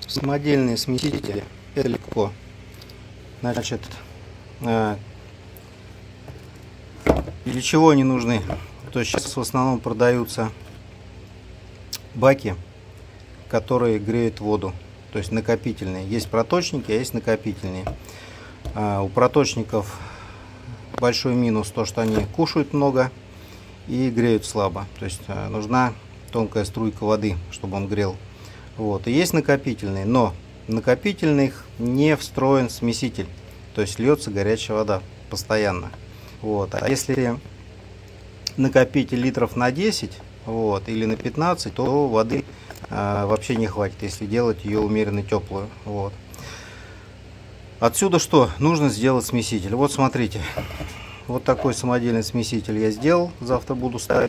Самодельные смесители — это легко. Значит, для чего они нужны? То есть сейчас в основном продаются баки, которые греют воду, то есть накопительные. Есть проточники, а есть накопительные. У проточников большой минус то, что они кушают много и греют слабо. То есть нужна тонкая струйка воды, чтобы он грел. Вот. И есть накопительные, но в накопительных не встроен смеситель, то есть льется горячая вода постоянно. Вот. А если накопитель литров на 10 вот, или на 15, то воды вообще не хватит, если делать ее умеренно теплую. Вот. Отсюда что? Нужно сделать смеситель. Вот смотрите, вот такой самодельный смеситель я сделал, завтра буду ставить.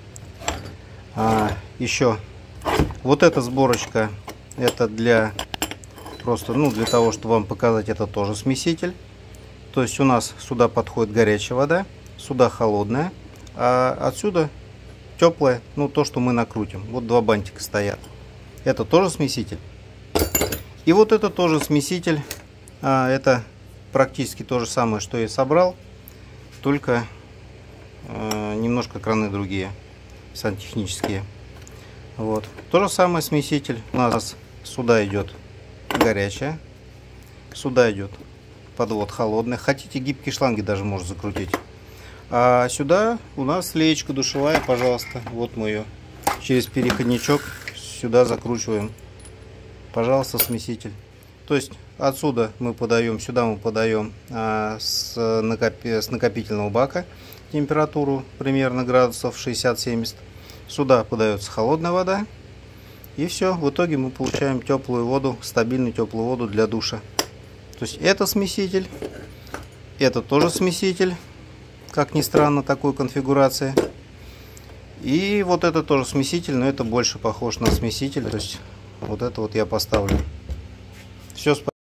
Еще вот эта сборочка, это для просто, для того, чтобы вам показать, это тоже смеситель. То есть у нас сюда подходит горячая вода, сюда холодная, а отсюда теплая, то, что мы накрутим. Вот два бантика стоят. Это тоже смеситель. И вот это тоже смеситель. Это практически то же самое, что я собрал, только немножко краны другие, сантехнические. Вот. То же самое смеситель. У нас сюда идет горячая, сюда идет подвод холодный. Хотите, гибкие шланги даже можно закрутить. А сюда у нас леечка душевая, пожалуйста. Вот мы ее через переходничок сюда закручиваем. Пожалуйста, смеситель. То есть отсюда мы подаем, сюда мы подаем с накопительного бака температуру примерно градусов 60-70. Сюда подается холодная вода. И все, в итоге мы получаем теплую воду, стабильную теплую воду для душа. То есть это смеситель, это тоже смеситель, как ни странно, такой конфигурации. И вот это тоже смеситель, но это больше похож на смеситель. То есть вот это вот я поставлю. Все.